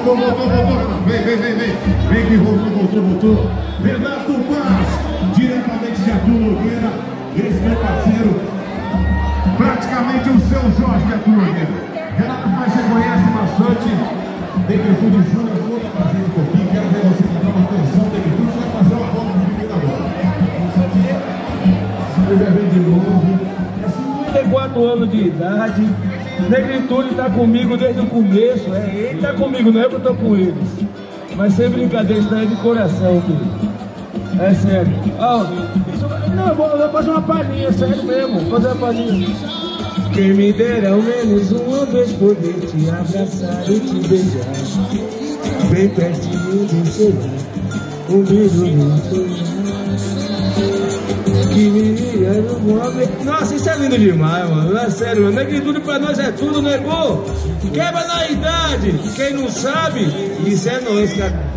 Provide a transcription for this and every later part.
Voltou. Vem que voltou. Renato Paz, diretamente de Arthur Nogueira. Esse meu parceiro, praticamente o seu Jorge Arthur Nogueira. Renato Paz, você conhece bastante. Negritude Júnior, vou fazer um pouquinho. Quero ver você cantar uma canção Negritude. Você vai fazer uma volta comigo agora. Ele já vem de novo. 54 anos de idade. Negritude tá comigo desde o começo. Ele tá comigo, não é que eu tô com ele. Mas sem brincadeira, isso daí é de coração, filho. É sério. Não, eu vou fazer uma palhinha, sério mesmo. Vou fazer uma palhinha. Quem me dera ao menos uma vez poder te abraçar e te beijar. Bem pertinho do seu lar, comigo no seu lar. Que me era uma vez. Nossa, isso é lindo demais, mano. É sério, mano. Negritude pra nós é tudo, negou. Quebra na idade. Quem não sabe, isso é nós, cara.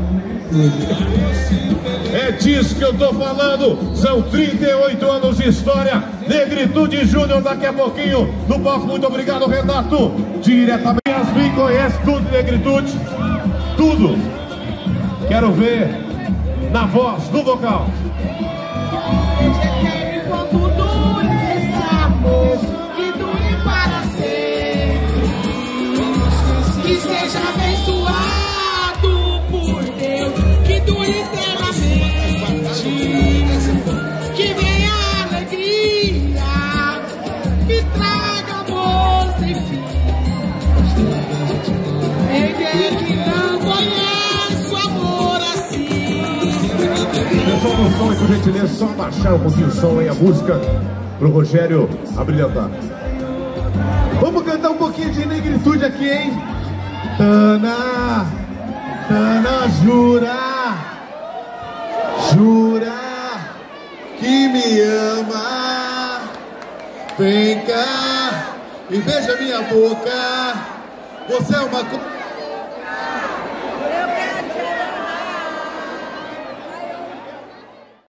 É disso que eu tô falando. São 38 anos de história. Negritude Júnior daqui a pouquinho no palco. Muito obrigado, Renato. Diretamente. Yasmin conhece tudo, Negritude. Tudo. Quero ver na voz, no vocal. Que seja abençoado por Deus, que dure eternamente, que venha alegria, que traga amor sem fim. Ninguém que não conhece o amor assim. Pessoal do som, por gentileza, só baixar um pouquinho o som aí, a música, pro Rogério abrilhantar. Vamos cantar um pouquinho de Negritude aqui, hein? Tana, jura que me ama. Vem cá e beija minha boca. Você é uma